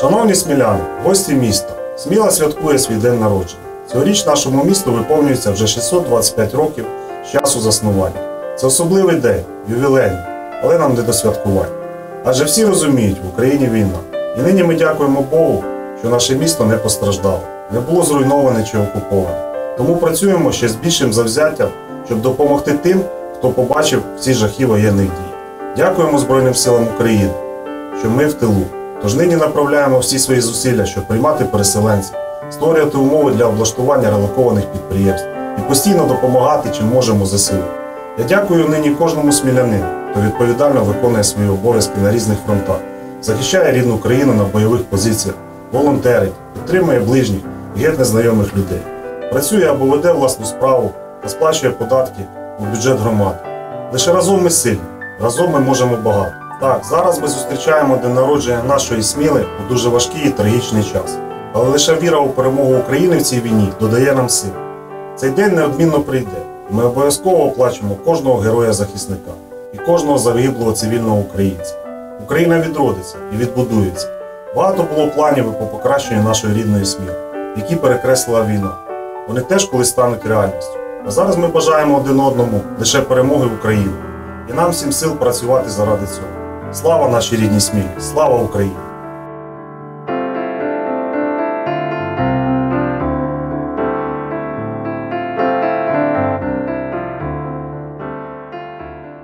Шановні сміляни, гості міста, Сміла святкує свій день народження. Цьогоріч нашому місту виповнюється вже 625 років з часу заснування. Це особливий день, ювілейний, але нам не до святкувань. Адже всі розуміють, в Україні війна. І нині ми дякуємо Богу, що наше місто не постраждало, не було зруйноване чи окуповане. Тому працюємо ще з більшим завзяттям, щоб допомогти тим, хто побачив всі жахи воєнних дій. Дякуємо Збройним силам України, що ми в тилу. Тож нині направляємо всі свої зусилля, щоб приймати переселенців, створювати умови для облаштування релокованих підприємств і постійно допомагати, чим можемо ЗСУ. Я дякую нині кожному смілянину, хто відповідально виконує свої обов'язки на різних фронтах, захищає рідну країну на бойових позиціях, волонтерить, підтримує ближніх і геть незнайомих людей, працює або веде власну справу та сплачує податки у бюджет громади. Лише разом ми сильні, разом ми можемо багато. Так, зараз ми зустрічаємо день народження нашої Сміли у дуже важкий і трагічний час. Але лише віра у перемогу України в цій війні додає нам сил. Цей день неодмінно прийде, і ми обов'язково оплачемо кожного героя-захисника і кожного загиблого цивільного українця. Україна відродиться і відбудується. Багато було планів по покращенню нашої рідної Сміли, які перекреслила війна. Вони теж колись стануть реальністю. А зараз ми бажаємо один одному лише перемоги України. І нам всім сил працювати заради цього. Слава нашій рідній Смілі! Слава Україні!